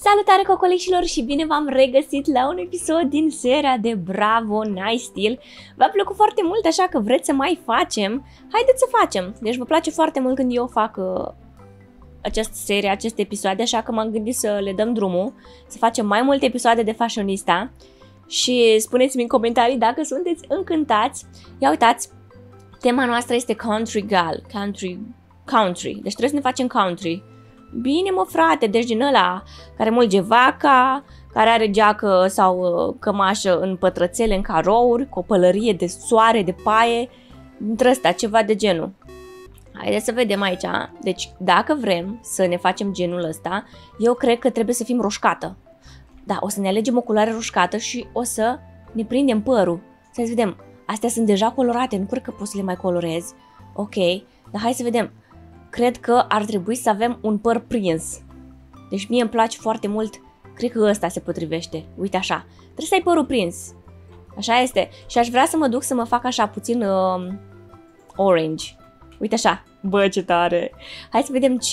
Salutare cocolișilor și bine v-am regăsit la un episod din seria de Bravo Nice Steel. V-a plăcut foarte mult, așa că vreți să mai facem? Haideți să facem! Deci vă place foarte mult când eu fac această serie, aceste episoade, așa că m-am gândit să le dăm drumul, să facem mai multe episoade de Fashionista. Și spuneți-mi în comentarii dacă sunteți încântați. Ia uitați, tema noastră este Country Girl, Country, deci trebuie să ne facem country. Bine mă frate, deci din ăla care mulge vaca, care are geacă sau cămașă în pătrățele, în carouri, cu o pălărie de soare, de paie, dintre ăsta, ceva de genul. Haideți să vedem aici. Deci dacă vrem să ne facem genul ăsta, eu cred că trebuie să fim roșcată. Da, o să ne alegem o culoare roșcată și o să ne prindem părul. Să vedem, astea sunt deja colorate, nu cred că pot să le mai colorez. Ok, dar hai să vedem. Cred că ar trebui să avem un păr prins. Deci mie îmi place foarte mult. Cred că ăsta se potrivește. Uite așa. Trebuie să ai părul prins. Așa este. Și aș vrea să mă duc să mă fac așa puțin orange. Uite așa. Bă, ce tare. Hai să vedem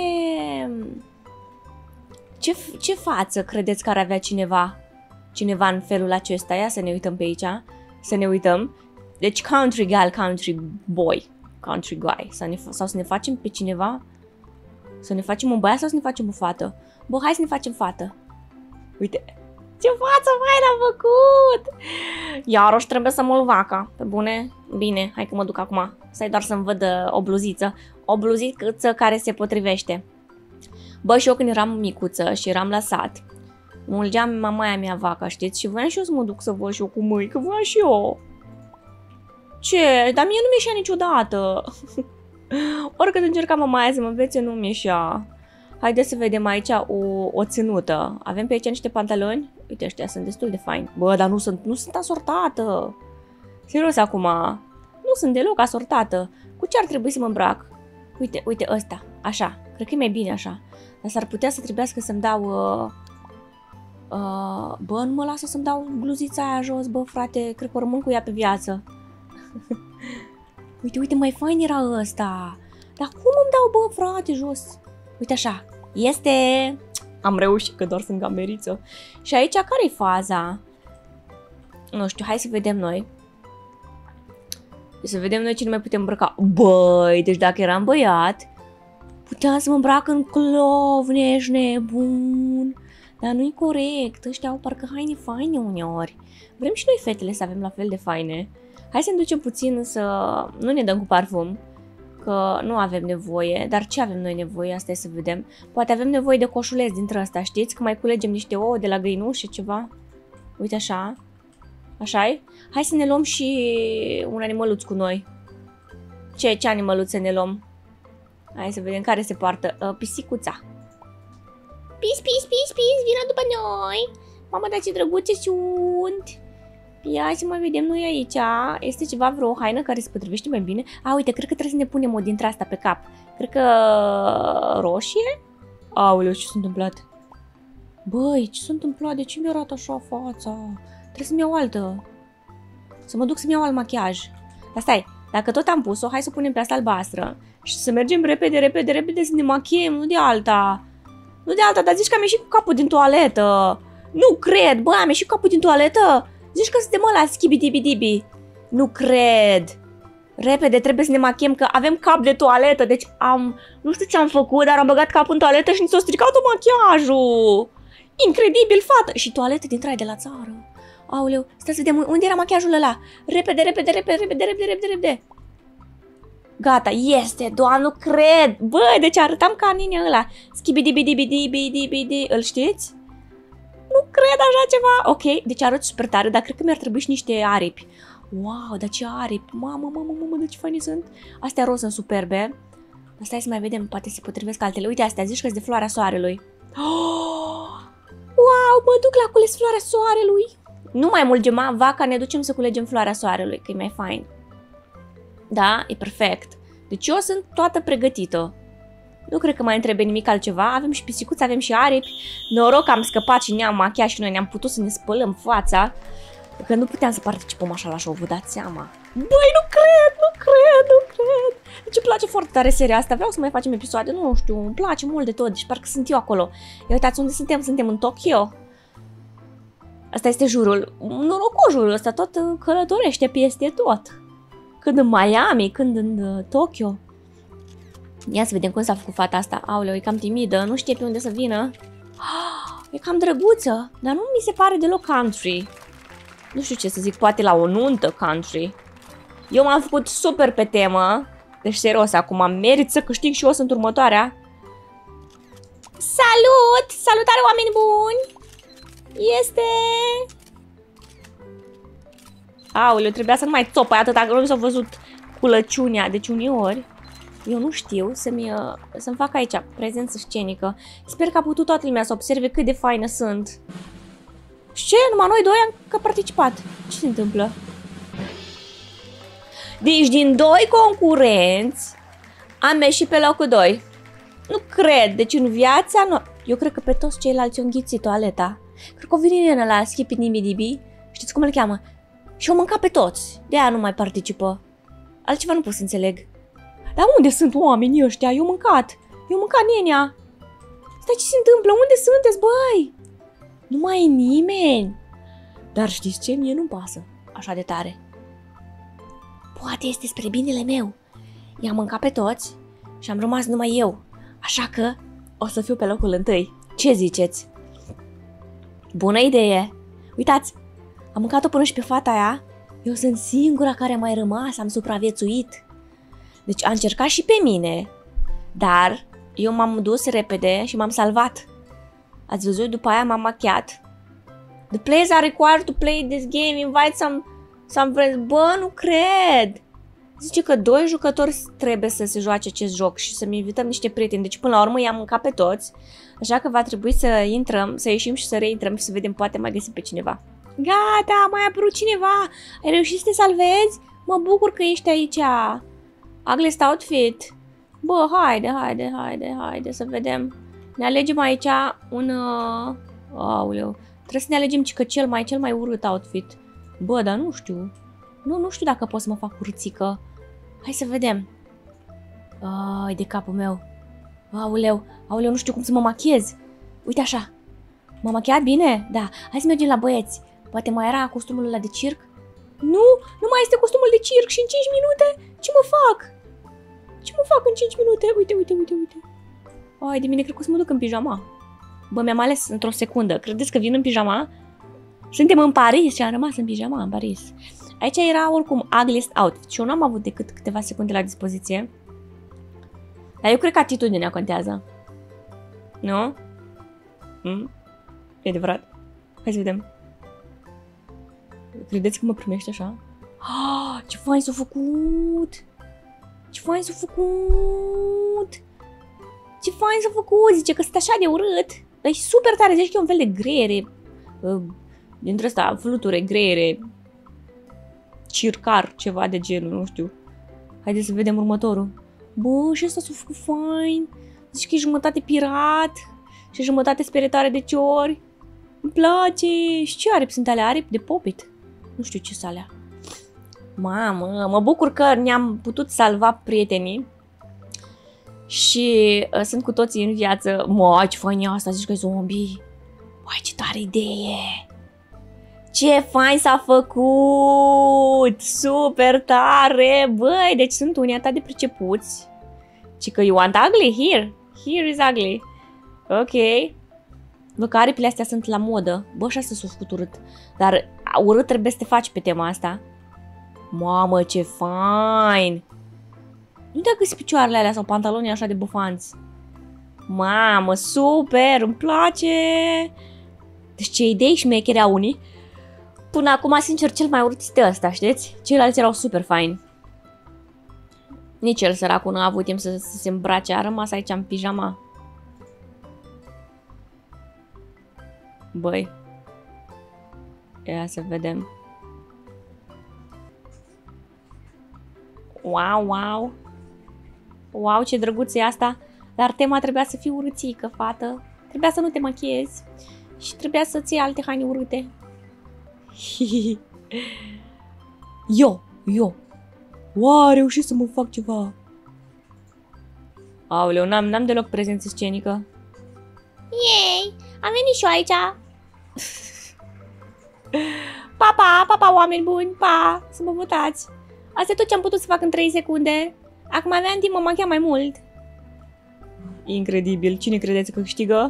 ce față credeți că ar avea cineva în felul acesta. Ia să ne uităm pe aici. Să ne uităm. Deci country girl, country boy. Country guy. Sau să ne facem pe cineva? Să ne facem un băiat sau să ne facem o fată? Bă, hai să ne facem fată. Uite. Ce față mai l-am făcut! Iarăși trebuie să mă vaca. Pe bune? Bine, hai că mă duc acum. Stai doar să-mi văd o bluziță. O bluziță care se potrivește. Bă, și eu când eram micuță și eram la sat, mulgeam mamaia mea vaca, știți? Și voiam și eu să mă duc să văd și eu cu mâini, că voiam și eu. Ce? Dar mie nu mi-eșea niciodată. Oricât încercam mamaia să mă învețe, nu mi-eșea. Haideți să vedem aici o ținută. Avem pe aici niște pantaloni. Uite, ăștia sunt destul de faini. Bă, dar nu sunt asortată. Serios acum. Nu sunt deloc asortată. Cu ce ar trebui să mă îmbrac? Uite ăsta. Așa. Cred că e mai bine așa. Dar s-ar putea să trebuiască să-mi dau... Bă, nu mă lasă să-mi dau bluzița aia jos, bă, frate. Cred că o rămân cu ea pe viață. Uite, mai fain era ăsta. Dar cum îmi dau, bă, frate, jos? Uite așa. Este... Am reușit, că doar sunt gameriță. Și aici care-i faza? Nu știu, hai să vedem noi. Să vedem noi ce nu mai putem îmbrăca. Băi, deci dacă eram băiat, puteam să mă îmbrac în clovne, ești nebun. Dar nu-i corect. Ăștia au parcă haine faine uneori. Vrem și noi fetele să avem la fel de faine. Hai să ne ducem puțin să nu ne dăm cu parfum, că nu avem nevoie, dar ce avem noi nevoie, asta e să vedem. Poate avem nevoie de coșuleț dintre ăsta, știți? Că mai culegem niște ouă de la găinușe, ceva. Uite așa. Așa-i? Hai să ne luăm și un animăluț cu noi. Ce animăluț să ne luăm? Hai să vedem care se poartă. Pisicuța. Pis, vină după noi! Mamă, dar ce drăguțe sunt! Ia să mai vedem noi aici. Este ceva, vreo haină care se potrivește mai bine? A, uite, cred că trebuie să ne punem o dintre asta pe cap. Cred că roșie? Aoleu, ce s-a întâmplat? Băi, ce s-a întâmplat? De ce mi arată așa fața? Trebuie să-mi iau altă. Să mă duc să-mi iau alt machiaj. Dar stai, dacă tot am pus-o, hai să punem pe asta albastră. Și să mergem repede să ne machiem, nu de alta. Nu de alta, dar zici că am ieșit cu capul din toaletă. Nu cred, bă, am ieșit cu capul din toaletă. Zici că suntem ăla schibidibidibi. Nu cred. Repede, trebuie să ne machiem că avem cap de toaletă. Deci nu știu ce am făcut, dar am băgat capul în toaletă și ni s-a stricat machiajul. Incredibil, fată. Și toaletă din trai de la țară. Aoleu, stai să vedem unde era machiajul ăla. Repede. Gata, este, doamne, nu cred. Băi, deci arătam ca nine ăla. Schibidibidibidibidibidi. Îl știți? Nu cred așa ceva. Ok, deci arăt super tare, dar cred că mi-ar trebui și niște aripi. Wow, dar ce aripi. Mamă, dar ce faine sunt. Astea roz sunt superbe. Stai să mai vedem, poate se potrivesc altele. Uite astea, zici că-s de floarea soarelui. Oh! Wow, mă duc la cules floarea soarelui. Nu mai mulgem vaca, ne ducem să culegem floarea soarelui, că e mai fain. Da, e perfect. Deci eu sunt toată pregătită. Nu cred că mai îmi trebuie nimic altceva. Avem și pisicuță, avem și aripi. Noroc că am scăpat și ne-am machiat și noi ne-am putut să ne spălăm fața. Că nu puteam să participăm așa la show, vă dați seama. Băi, nu cred. Deci îmi place foarte tare seria asta, vreau să mai facem episoade, nu știu, îmi place mult de tot, deci parcă sunt eu acolo. Ia uitați unde suntem, suntem în Tokyo. Asta este jurul, norocojul ăsta tot călătorește peste tot. Când în Miami, când în Tokyo. Ia să vedem cum s-a făcut fata asta. Aoleu, e cam timidă, nu știe pe unde să vină. E cam drăguță, dar nu mi se pare deloc country. Nu știu ce să zic, poate la o nuntă country. Eu m-am făcut super pe temă. Deci serios, acum merit să câștig și eu sunt următoarea. Salut! Salutare, oameni buni! Este... Aoleu, trebuia să nu mai țopăi atâta, că nu s-a văzut culăciunea. Deci uneori, eu nu știu să-mi fac aici prezență scenică. Sper că a putut toată lumea să observe cât de faină sunt. Și ce? Numai noi doi am participat. Ce se întâmplă? Deci din 2 concurenți am ieșit pe locul 2. Nu cred. Deci în viața nu... Eu cred că pe toți ceilalți au înghițit toaleta. Cred că o vine la Skipidimidibi. Știți cum îl cheamă? Și au mâncat pe toți. De-aia nu mai participă. Altceva nu pot să înțeleg. Dar unde sunt oamenii ăștia? Eu mâncat nenea. Stai, ce se întâmplă? Unde sunteți, băi? Nu mai e nimeni. Dar știți ce? Mie nu-mi pasă așa de tare. Poate este spre binele meu. I-am mâncat pe toți și am rămas numai eu. Așa că o să fiu pe locul 1. Ce ziceți? Bună idee. Uitați, am mâncat-o până și pe fata aia. Eu sunt singura care a mai rămas, am supraviețuit. Deci a încercat și pe mine. Dar eu m-am dus repede și m-am salvat. Ați văzut? După aia m-am machiat. The players are required to play this game. Invite some friends. Bă, nu cred. Zice că 2 jucători trebuie să se joace acest joc și să-mi invităm niște prieteni. Deci până la urmă i-am mâncat pe toți. Așa că va trebui să intrăm, să ieșim și să reintrăm și să vedem, poate mai găsim pe cineva. Gata, a mai apărut cineva. Ai reușit să te salvezi? Mă bucur că ești aici. Ugliest outfit. Bă, haide să vedem. Ne alegem aici un... Aoleu. Trebuie să ne alegem cel mai urât outfit. Bă, dar nu știu. Nu știu dacă pot să mă fac urâțică. Hai să vedem. Ai, de capul meu. Aoleu, nu știu cum să mă machiez. Uite așa. M-am machiat bine? Da. Hai să mergem la băieți. Poate mai era costumul ăla de circ? Nu mai este costumul de circ și în 5 minute? Ce mă fac? Ce mă fac în 5 minute? Uite. Ai, de mine cred că o să mă duc în pijama. Bă, mi-am ales într-o secundă. Credeți că vin în pijama? Suntem în Paris și am rămas în pijama în Paris. Aici era oricum ugliest outfit și eu nu am avut decât câteva secunde la dispoziție. Dar eu cred că atitudinea contează. Nu? E adevărat? Hai să vedem. Credeți că mă primește așa? Ce fain s-a făcut! Ce fain s-a făcut! Zice că sunt așa de urât. Dar e super tare, zici că e un fel de greiere. Dintre ăsta, fluture, greiere. Circar, ceva de genul, nu știu. Haideți să vedem următorul. Bă, și ăsta s-a făcut fain. Zici că e jumătate pirat și jumătate sperietoare de ciori. Îmi place. Și ce aripi sunt alea? Aripi de popit. Nu știu ce sunt alea. Mamă, mă bucur că ne-am putut salva prietenii. Și sunt cu toții în viață. Mă, ce fain e asta, zici că e zombie. Uai, ce tare idee. Ce fain s-a făcut! Super tare! Băi, deci sunt unii atât de pricepuți. Ci că you want ugly? Here is ugly. Ok. Văd că aripile astea sunt la modă. Bă, și asta s-a făcut urât. Dar urât trebuie să te faci pe tema asta. Mamă, ce fain! Nu te-a găsit picioarele alea sau pantalonii așa de bufanți. Mamă, super! Îmi place! Deci ce idei șmechere au unii. Până acum, sincer, cel mai urât este ăsta, știți? Ceilalți erau super faini. Nici el, săracul, nu a avut timp să se îmbrace. A rămas aici în pijama. Băi. Ia să vedem. Wow. Wow, ce drăguț e asta. Dar tema trebuia să fie urâțică, fată. Trebuia să nu te machiezi. Și trebuia să-ți iei alte haine urâte. Eu. Wow, a reușit să mă fac ceva. Aoleu, n-am deloc prezență scenică. Yay! Am venit și eu aici. Pa, oameni buni, pa, să mă votați. Asta e tot ce am putut să fac în 3 secunde. Acum aveam timp, mă machia mai mult. Incredibil, cine credeți că câștigă?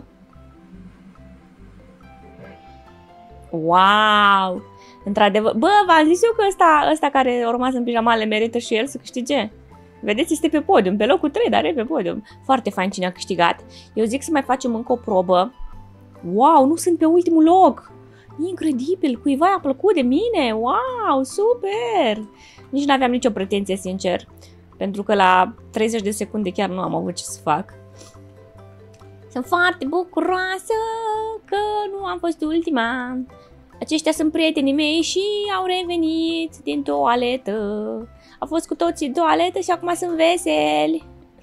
Wow! Într-adevăr, bă, v-am zis eu că ăsta care a rămas în pijamale merită și el să câștige. Vedeți, este pe podium, pe locul 3, dar e pe podium. Foarte fain cine a câștigat. Eu zic să mai facem încă o probă. Wow, nu sunt pe ultimul loc! Incredibil, cuiva i-a plăcut de mine, wow, super! Nici nu aveam nicio pretenție, sincer, pentru că la 30 de secunde chiar nu am avut ce să fac. Sunt foarte bucuroasă că nu am fost ultima. Aceștia sunt prietenii mei și au revenit din toaletă. Au fost cu toții în toaletă și acum sunt veseli.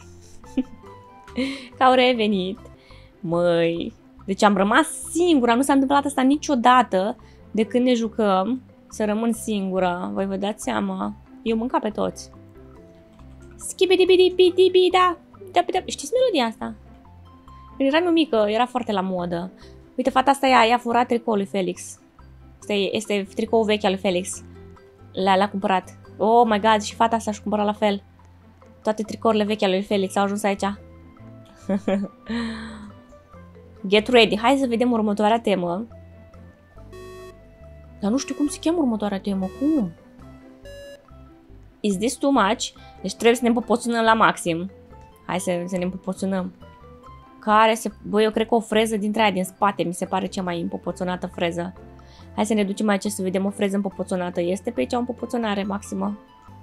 Că au revenit. Măi, deci am rămas singura, nu s-a întâmplat asta niciodată de când ne jucăm, să rămân singură. Voi vă dați seama, eu mânca pe toți. Skibidi-bidi-bidi-bida. Știți melodia asta? Când eram eu mică, era foarte la modă. Uite, fata asta i-a furat tricoul lui Felix. Este tricoul vechi al lui Felix. L-a cumpărat. Oh my god, și fata asta și-a cumpărat la fel. Toate tricourile vechi ale lui Felix au ajuns aici. Get ready. Hai să vedem următoarea temă. Dar nu știu cum se cheamă următoarea temă. Cum? Is this too much? Deci trebuie să ne împopoțânăm la maxim. Hai să ne împopoțânăm. Băi, eu cred că o freză dintre aia din spate mi se pare cea mai împopoțonată freză. Hai să ne ducem aici să vedem o freză împopoțonată. Este pe aici o împopoțonare maximă?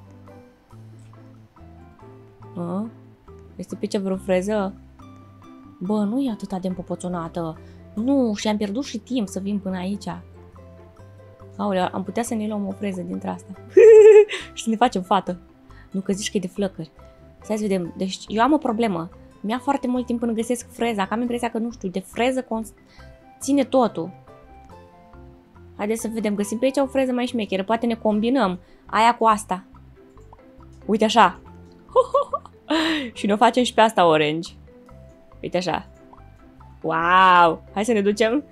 Este pe aici vreo freză? Bă, nu e atât de împopoțonată. Nu, și am pierdut și timp să vin până aici. Aoleu, am putea să ne luăm o freză dintre asta. Și să ne facem fată. Nu, că zici că e de flăcări. Stai să vedem. Deci eu am o problemă. Mi-a foarte mult timp până găsesc freza. Că am impresia că, nu știu, de freză ține totul. Haideți să vedem. Găsim pe aici o freză mai șmecheră. Poate ne combinăm aia cu asta. Uite așa. Și ne-o facem și pe asta orange. Uite așa. Wow! Hai să ne ducem.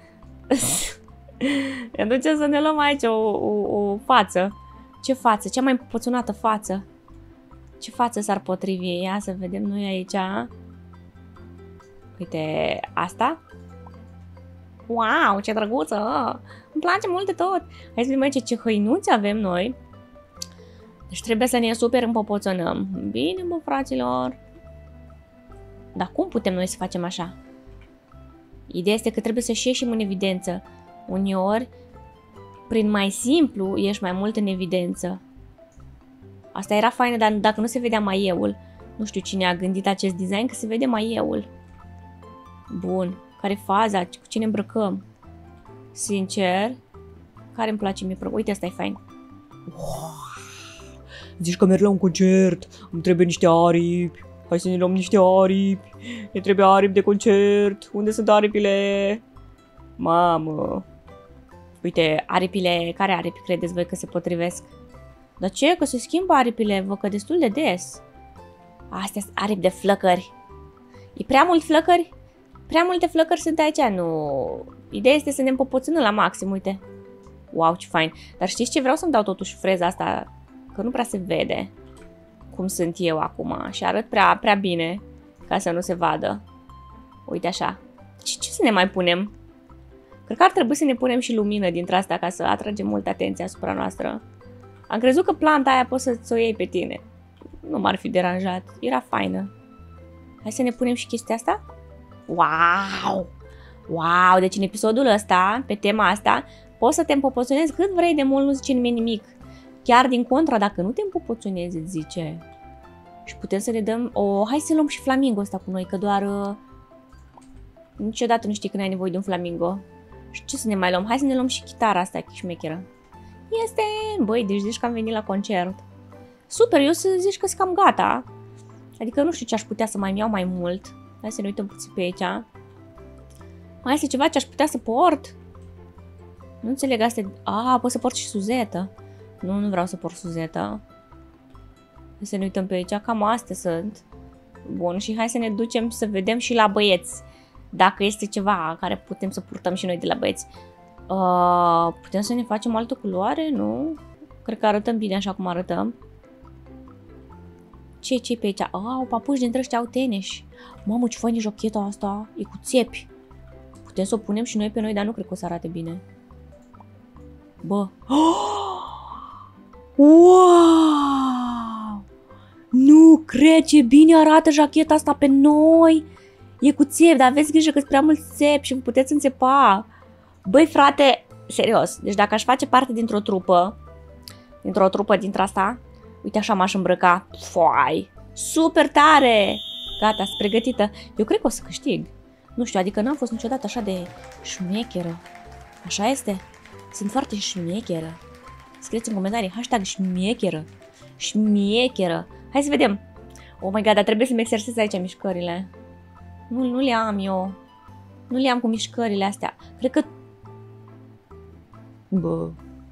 Ne ducem să ne luăm aici o față. Ce față? Cea mai împopoțonată față. Ce față s-ar potrivi? Ia să vedem noi aici. Uite, asta. Wow, ce drăguță! Îmi place mult de tot! Hai să vedem aici ce hăinuți avem noi. Deci trebuie să ne super împopoțonăm. Bine, bă, fraților! Dar cum putem noi să facem așa? Ideea este că trebuie să ieșim în evidență. Uneori, prin mai simplu, ieși mai mult în evidență. Asta era faină, dar dacă nu se vedea maieul. Nu știu cine a gândit acest design, că se vede maieul. Bun. Care faza? Cu cine îmbrăcăm? Sincer, care îmi place mie? Uite, asta e fain. Wow. Zici că merg la un concert, îmi trebuie niște aripi. Hai să ne luăm niște aripi. Ne trebuie aripi de concert. Unde sunt aripile? Mamă. Uite, aripile. Care aripi credeți voi că se potrivesc? Dar ce? Că se schimbă aripile, văd că destul de des. Astea sunt aripi de flăcări. E prea mult flăcări? Prea multe flăcări sunt aici, nu. Ideea este să ne împopoțânăm la maxim, uite. Wow, ce fain. Dar știți ce? Vreau să-mi dau totuși freza asta, că nu prea se vede cum sunt eu acum și arăt prea bine ca să nu se vadă. Uite așa. Ce să ne mai punem? Cred că ar trebui să ne punem și lumină dintre asta ca să atragem multă atenție asupra noastră. Am crezut că planta aia poți să o iei pe tine. Nu m-ar fi deranjat. Era faină. Hai să ne punem și chestia asta? Wow! Wow! Deci în episodul ăsta, pe tema asta, poți să te împopoțonezi cât vrei de mult, nu zice nimeni nimic. Chiar din contra, dacă nu te împopoțonezi, îți zice. Și putem să ne dăm... hai să luăm și flamingo ăsta cu noi, că doar... niciodată nu știi când ai nevoie de un flamingo. Și ce să ne mai luăm? Hai să ne luăm și chitara asta, șmecheră. Este... Băi, deci zici că am venit la concert. Super, eu să zici că sunt cam gata. Adică nu știu ce aș putea să mai iau mai mult. Hai să ne uităm puțin pe aici. Mai este ceva ce aș putea să port? Nu înțeleg astea. Pot să port și suzetă. Nu vreau să port suzetă. Să ne uităm pe aici. Cam astea sunt. Bun, și hai să ne ducem să vedem și la băieți. Dacă este ceva care putem să purtăm și noi de la băieți. Putem să ne facem altă culoare? Nu? Cred că arătăm bine așa cum arătăm. Ce pe aici? Papuși dintre ăștia au teneși. Mamă, ce fain e jocheta asta. E cu țepi. Putem să o punem și noi pe noi, dar nu cred că o să arate bine. Bă. Wow! Nu cred ce bine arată jacheta asta pe noi. E cu țepi, dar aveți grijă că-s prea mulți țepi și vă puteți înțepa. Băi, frate, serios. Deci dacă aș face parte dintr-o trupă, dintre asta, uite așa m-aș îmbrăca. Foai! Super tare! Gata, sunt pregătită. Eu cred că o să câștig. Nu știu, adică n-am fost niciodată așa de șmecheră. Așa este? Sunt foarte șmecheră. Scrieți în comentarii, hashtag șmecheră. Șmecheră. Hai să vedem. Oh my god, dar trebuie să-mi exersez aici mișcările. Nu le am eu. Nu le am cu mișcările astea. Cred că... Bă.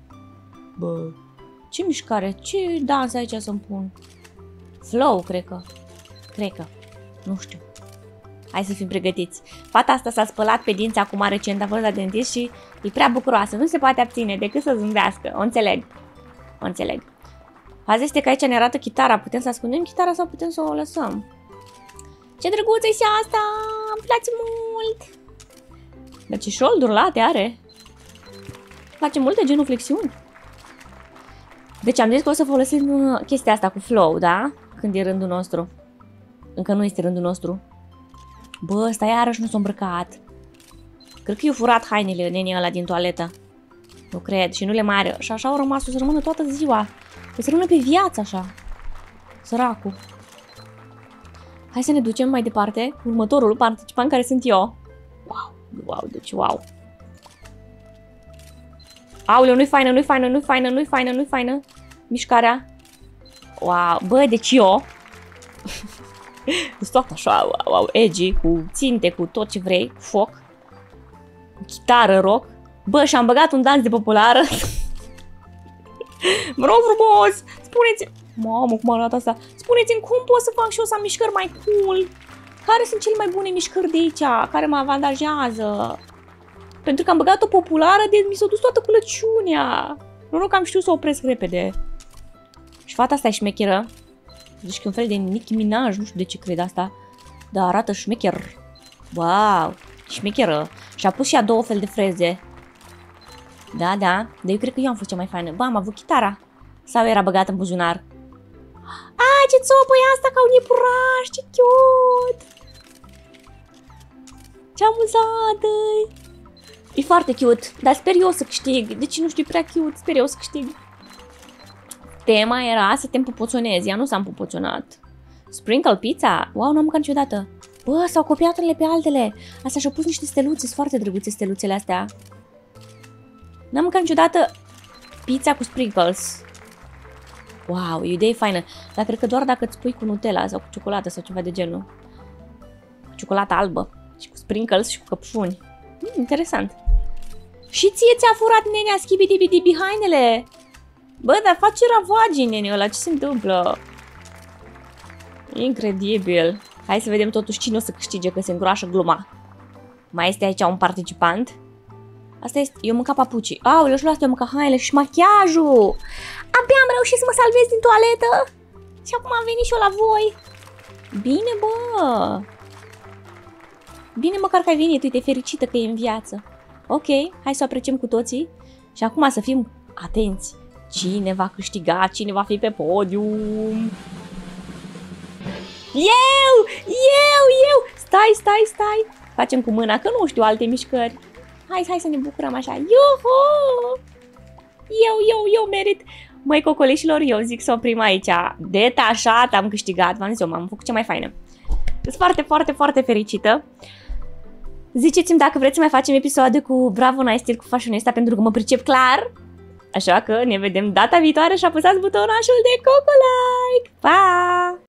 Ce mișcare? Ce dans aici să-mi pun? Flow, cred că. Nu știu. Hai să fim pregătiți. Fata asta s-a spălat pe dinți acum recent, a fost la dentist și e prea bucuroasă. Nu se poate abține decât să zâmbească. O înțeleg. Azi este că aici ne arată chitara. Putem să ascundem chitara sau putem să o lăsăm? Ce drăguță e și asta! Îmi place mult! Dar ce șolduri late are! Îmi place mult de genuflexiuni. Deci am zis că o să folosim chestia asta cu flow, da? Când e rândul nostru. Încă nu este rândul nostru. Bă, ăsta iarăși nu s-a îmbrăcat. Cred că i-a furat hainele nenii ăla din toaletă. Nu cred și nu le mai are. Și așa au rămas, o să rămână toată ziua. O să rămână pe viață așa. Săracul. Hai să ne ducem mai departe. Următorul participant care sunt eu. Wow. Aoleu, nu-i faină. Mișcarea. Wow, bă, deci eu... Sunt toată așa, wow, edgy, cu ținte, cu tot ce vrei, cu foc, cu chitară, rock. Bă, și-am băgat un dans de populară. Mă rog frumos, spuneți-mi... Mamă, cum arată asta? Spuneți-mi cum pot să fac și eu să am mișcări mai cool? Care sunt cele mai bune mișcări de aici, care mă avantajează? Pentru că am băgat o populară de mi s-a dus toată culăciunea. Noroc că am știut să o opresc repede. Și fata asta e șmecheră. Deci că un fel de Nicki Minaj, nu știu de ce cred asta. Dar arată șmecher. Wow, șmecheră. Și a pus și a două fel de freze. Da, dar eu cred că eu am fost cea mai faină. Bă, am avut chitara. Sau era băgată în buzunar? Ce țopă e asta ca un iepuraș, ce cute! Ce amuzată! E foarte cute, dar sper eu să câștig. Deci nu știu, e prea cute, sper eu să câștig. Tema era să te împupoționezi, ea nu s-a împupoționat. Sprinkle pizza? Wow, n-am mâncat niciodată. Bă, s-au copiat unele pe altele. Asta și-au pus niște steluțe, sunt foarte drăguțe steluțele astea. N-am mâncat niciodată pizza cu sprinkles. Wow, e o idee faină. Dar cred că doar dacă îți pui cu Nutella sau cu ciocolată sau ceva de genul. Cu ciocolată albă și cu sprinkles și cu căpșuni. Interesant. Și ție ți-a furat nenea schibidi-bidi hainele. Bă, dar face ravagii nenea ăla, ce se întâmplă? Incredibil. Hai să vedem totuși cine o să câștige, că se îngroașă gluma. Mai este aici un participant. Asta este, eu mâncat papucii. Aoleu, și la asta eu mâncat hainele și machiajul. Abia am reușit să mă salvez din toaletă. Și acum am venit și eu la voi. Bine, bă. Bine măcar că ai venit, uite, fericită că e în viață. Ok, hai să o apreciem cu toții. Și acum să fim atenți. Cine va câștiga, cine va fi pe podium. Eu! Stai. Facem cu mâna, că nu știu alte mișcări. Hai să ne bucurăm așa. Iuhu! Eu merit. Măi, cocoleșilor, eu zic să oprim aici. Detașat, am câștigat. V-am zis eu, m-am făcut cea mai faină. Sunt foarte fericită. Ziceți-mi dacă vreți să mai facem episoade cu Bravo Nice Style cu Fashionista, pentru că mă pricep clar. Așa că ne vedem data viitoare și apăsați butonașul de coco like. Pa!